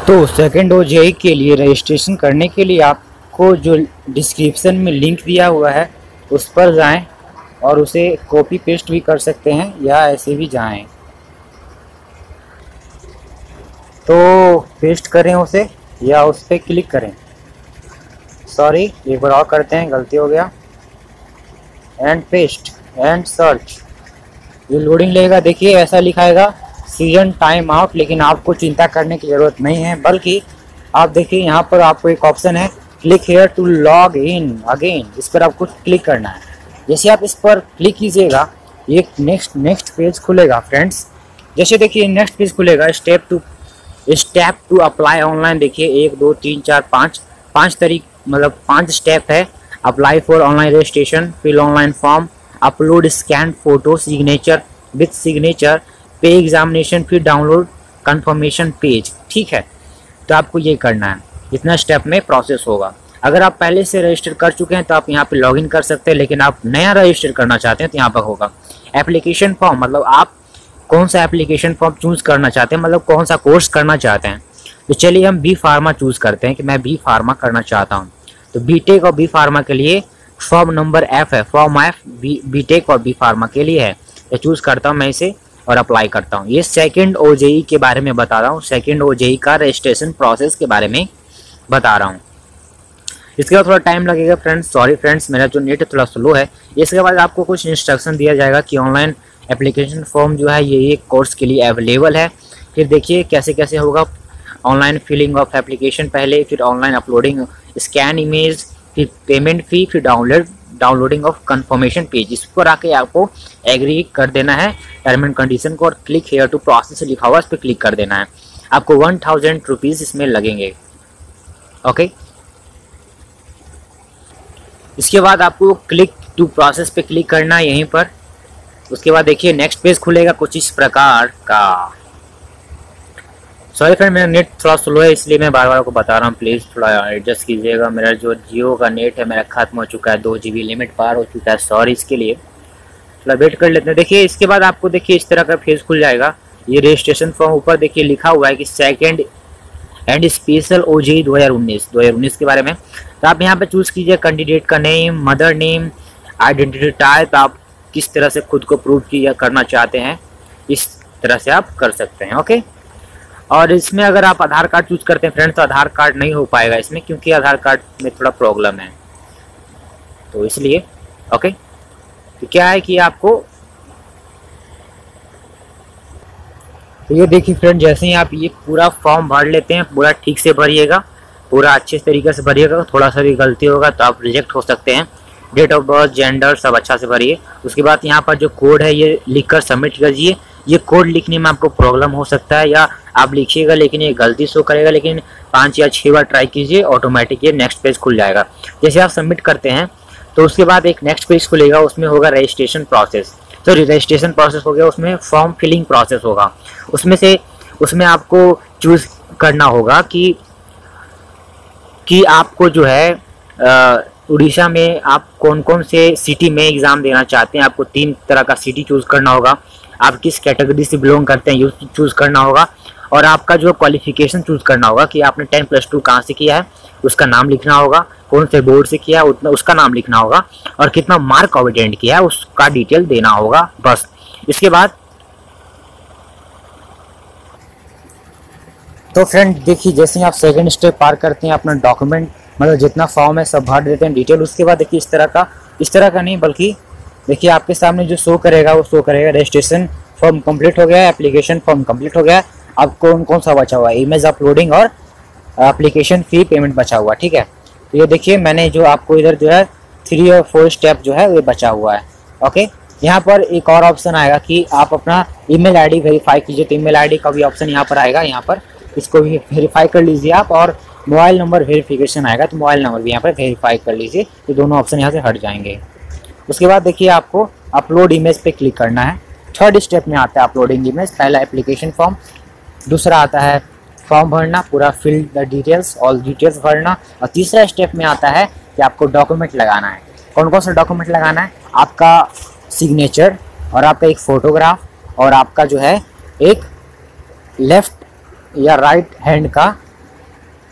तो second OJEE के लिए रजिस्ट्रेशन करने के लिए आपको जो डिस्क्रिप्शन में लिंक दिया हुआ है उस पर जाएं और उसे कॉपी पेस्ट भी कर सकते हैं या ऐसे भी जाएं। तो पेस्ट करें उसे या उस पर क्लिक करें। सॉरी, एक बार और करते हैं, गलती हो गया। And paste and search. ये लोडिंग लेगा। देखिए ऐसा लिखाएगा सीजन टाइम आउट, लेकिन आपको चिंता करने की ज़रूरत नहीं है, बल्कि आप देखिए यहाँ पर आपको एक ऑप्शन है click here to log in again. इस पर आपको क्लिक करना है। जैसे आप इस पर क्लिक कीजिएगा ये नेक्स्ट पेज खुलेगा फ्रेंड्स। जैसे देखिए नेक्स्ट पेज खुलेगा। Step two apply online. देखिए 1 2 3 4 5 तरीक मतलब 5 स्टेप है। Apply for online registration, fill online form, upload scan photo, signature with signature, pay examination, फिर डाउनलोड कंफर्मेशन पेज। ठीक है, तो आपको ये करना है। इतना स्टेप में प्रोसेस होगा। अगर आप पहले से रजिस्टर कर चुके हैं तो आप यहाँ पे लॉगिन कर सकते हैं, लेकिन आप नया रजिस्टर करना चाहते हैं तो यहाँ पर होगा एप्लीकेशन फॉर्म। मतलब आप कौन सा एप्लीकेशन फॉर्म चूज़ करना चाहते हैं, मतलब कौन सा कोर्स करना चाहते हैं। तो चलिए हम बी फार्मा चूज़ करते हैं कि मैं बी फार्मा करना चाहता हूँ। तो बीटेक और बी फार्मा के लिए फॉर्म नंबर F है। फॉर्म F बीटेक और बी फार्मा के लिए है। तो चूज़ करता हूँ मैं इसे और अप्लाई करता हूँ। ये सेकंड ओजेई के बारे में बता रहा हूँ। सेकंड ओजेई का रजिस्ट्रेशन प्रोसेस के बारे में बता रहा हूँ। इसके बाद थोड़ा टाइम लगेगा फ्रेंड्स। सॉरी फ्रेंड्स, मेरा जो नेट थोड़ा स्लो है। इसके बाद आपको कुछ इंस्ट्रक्शन दिया जाएगा कि ऑनलाइन एप्लीकेशन फॉर्म जो है ये कोर्स के लिए अवेलेबल है। फिर देखिए कैसे कैसे होगा। ऑनलाइन फिलिंग ऑफ एप्लीकेशन पहले, फिर ऑनलाइन अपलोडिंग स्कैन इमेज, फिर पेमेंट फ़ी, फिर डाउनलोडिंग ऑफ कंफर्मेशन पेज। इस पर आके आपको एग्री कर देना है टर्म एंड कंडीशन को, और क्लिक हेयर टू प्रोसेस लिखा हुआ इस पर क्लिक कर देना है। आपको 1000 रुपीज़ इसमें लगेंगे। ओके, इसके बाद आपको क्लिक टू प्रोसेस पे क्लिक करना है यहीं पर। उसके बाद देखिए नेक्स्ट पेज खुलेगा कुछ इस प्रकार का। सॉरी फ्रेंड, मेरा नेट थोड़ा स्लो है इसलिए मैं बार बार आपको बता रहा हूँ, प्लीज़ थोड़ा एडजस्ट कीजिएगा। मेरा जो जियो का नेट है मेरा खत्म हो चुका है, 2 GB लिमिट पार हो चुका है। सॉरी इसके लिए, थोड़ा वेट कर लेते हैं। देखिए इसके बाद आपको देखिए इस तरह का पेज खुल जाएगा। ये रजिस्ट्रेशन फॉर्म ऊपर देखिए लिखा हुआ है कि सेकेंड एंड स्पेशल ओजेई 2019 के बारे में। तो आप यहाँ पे चूज़ कीजिए कैंडिडेट का name, mother name, identity type. आप किस तरह से खुद को प्रूव करना चाहते हैं इस तरह से आप कर सकते हैं। ओके, और इसमें अगर आप आधार कार्ड चूज करते हैं फ्रेंड्स तो आधार कार्ड नहीं हो पाएगा इसमें, क्योंकि आधार कार्ड में थोड़ा प्रॉब्लम है, तो इसलिए। ओके, तो क्या है कि आपको तो ये देखिए फ्रेंड, जैसे ही आप ये पूरा फॉर्म भर लेते हैं, पूरा ठीक से भरिएगा, पूरा अच्छे तरीके से भरिएगा। थोड़ा सा भी गलती होगा तो आप रिजेक्ट हो सकते हैं। डेट ऑफ बर्थ, जेंडर सब अच्छा से भरिए। उसके बाद यहाँ पर जो कोड है ये लिखकर सबमिट कीजिए। ये कोड लिखने में आपको प्रॉब्लम हो सकता है, या आप लिखिएगा लेकिन ये गलती शो करेगा, लेकिन 5 या 6 बार ट्राई कीजिए, ऑटोमेटिक ये नेक्स्ट पेज खुल जाएगा। जैसे आप सबमिट करते हैं तो उसके बाद एक नेक्स्ट पेज खुलेगा, उसमें होगा रजिस्ट्रेशन प्रोसेस। तो रजिस्ट्रेशन प्रोसेस हो गया, उसमें फॉर्म फिलिंग प्रोसेस होगा। उसमें आपको चूज़ करना होगा कि आपको जो है उड़ीसा में आप कौन कौन से सिटी में एग्ज़ाम देना चाहते हैं। आपको 3 तरह का सिटी चूज़ करना होगा। आप किस कैटेगरी से बिलोंग करते हैं ये चूज़ करना होगा, और आपका जो क्वालिफिकेशन चूज़ करना होगा कि आपने 10+2 कहाँ से किया है उसका नाम लिखना होगा, कौन से बोर्ड से किया है उसका नाम लिखना होगा, और कितना मार्क ऑब्टेंड किया है उसका डिटेल देना होगा, बस। इसके बाद तो फ्रेंड देखिए, जैसे ही आप सेकंड स्टेप पार करते हैं, अपना डॉक्यूमेंट मतलब जितना फॉर्म है सब भर देते हैं डिटेल। उसके बाद देखिए इस तरह का नहीं, बल्कि देखिए आपके सामने जो शो करेगा वो शो करेगा रजिस्ट्रेशन फॉर्म कंप्लीट हो गया है, एप्लीकेशन फॉर्म कंप्लीट हो गया है। अब कौन सा बचा हुआ है, इमेज अपलोडिंग और एप्लीकेशन फ़ी पेमेंट बचा हुआ। ठीक है, तो ये देखिए मैंने जो आपको इधर जो है 3 और 4 स्टेप जो है ये बचा हुआ है। ओके, यहाँ पर एक और ऑप्शन आएगा कि आप अपना ईमेल आईडी वेरीफाई कीजिए। तो ईमेल आईडी का भी ऑप्शन यहाँ पर आएगा, यहाँ पर इसको भी वेरीफाई कर लीजिए आप। और मोबाइल नंबर वेरिफिकेशन आएगा तो मोबाइल नंबर भी यहाँ पर वेरीफाई कर लीजिए। तो दोनों ऑप्शन यहाँ से हट जाएंगे। उसके बाद देखिए आपको अपलोड इमेज पे क्लिक करना है। 3rd स्टेप में आता है अपलोडिंग इमेज। पहला एप्लीकेशन फॉर्म, दूसरा आता है फॉर्म भरना, पूरा fill the details, all details भरना, और तीसरा स्टेप में आता है कि आपको डॉक्यूमेंट लगाना है। कौन कौन सा डॉक्यूमेंट लगाना है, आपका सिग्नेचर, और आपका एक फ़ोटोग्राफ, और आपका जो है एक लेफ़्ट या राइट हैंड का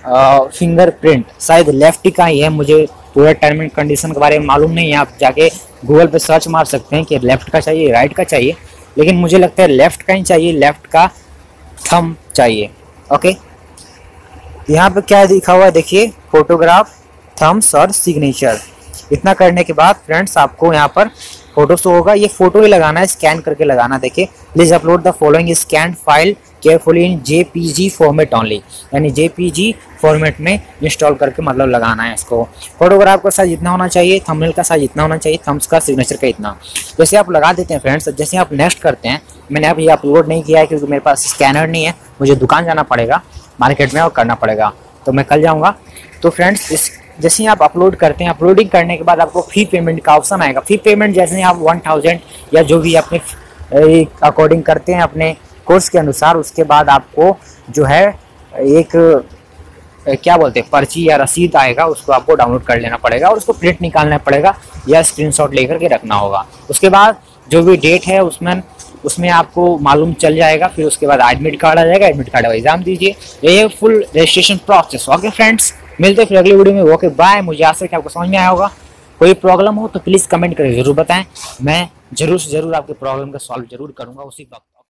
फिंगरप्रिंट शायद लेफ्ट का ही है, मुझे पूरा टर्म एंड कंडीशन के बारे में मालूम नहीं है। आप जाके गूगल पे सर्च मार सकते हैं कि लेफ्ट का चाहिए राइट का चाहिए, लेकिन मुझे लगता है लेफ्ट का ही चाहिए, लेफ्ट का थंब चाहिए। ओके, यहाँ पे क्या लिखा हुआ है देखिए, फोटोग्राफ, थम्स और सिग्नेचर। इतना करने के बाद फ्रेंड्स आपको यहाँ पर फोटो शो होगा, ये फोटो ही लगाना है, स्कैन करके लगाना। देखिए, please upload the following scan file carefully in JPG format only, यानी जेपीजी फॉर्मेट में इंस्टॉल करके मतलब लगाना है इसको। फोटोग्राफ का साइज इतना होना चाहिए, थंबनेल का साइज इतना होना चाहिए, थम्स का, सिग्नेचर का इतना। जैसे आप लगा देते हैं फ्रेंड्स, जैसे आप नेक्स्ट करते हैं, मैंने अभी अपलोड नहीं किया है क्योंकि मेरे पास स्कैनर नहीं है, मुझे दुकान जाना पड़ेगा मार्केट में और करना पड़ेगा, तो मैं कल जाऊँगा। तो फ्रेंड्स इस जैसे ही आप अपलोड करते हैं, अपलोडिंग करने के बाद आपको फी पेमेंट का ऑप्शन आएगा। फी पेमेंट जैसे ही आप 1000 या जो भी अपने अकॉर्डिंग करते हैं अपने कोर्स के अनुसार, उसके बाद आपको जो है एक क्या बोलते हैं पर्ची या रसीद आएगा, उसको आपको डाउनलोड कर लेना पड़ेगा और उसको प्रिंट निकालना पड़ेगा या स्क्रीनशॉट लेकर के रखना होगा। उसके बाद जो भी डेट है उसमें आपको मालूम चल जाएगा। फिर उसके बाद एडमिट कार्ड आ जाएगा, एडमिट कार्ड एग्जाम दीजिए, ये full registration process. Okay friends, मिलते हैं फिर अगली वीडियो में। Okay bye. मुझे आशा है कि आपको समझ में आया होगा। कोई प्रॉब्लम हो तो प्लीज़ कमेंट करके ज़रूर बताएं, मैं ज़रूर से ज़रूर आपके प्रॉब्लम का सॉल्व जरूर करूँगा उसी वक्त।